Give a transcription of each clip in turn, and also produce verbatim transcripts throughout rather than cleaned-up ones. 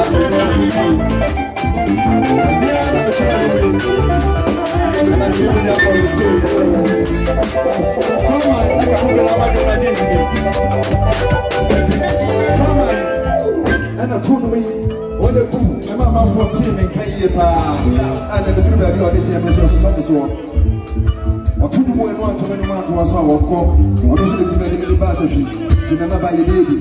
And I told me, when the cool, my mama fourteen and Kayapa, and the two baby audition was also one. Or two more and one to many man to us, our call, or also the medical basket, you never buy a baby.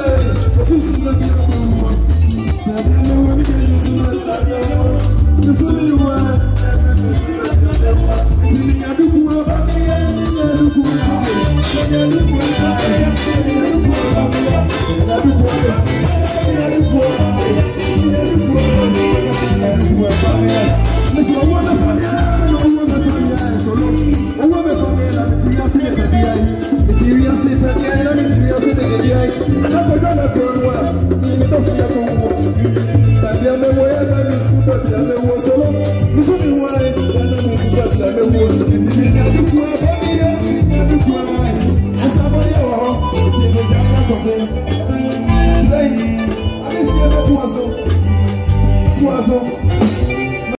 This is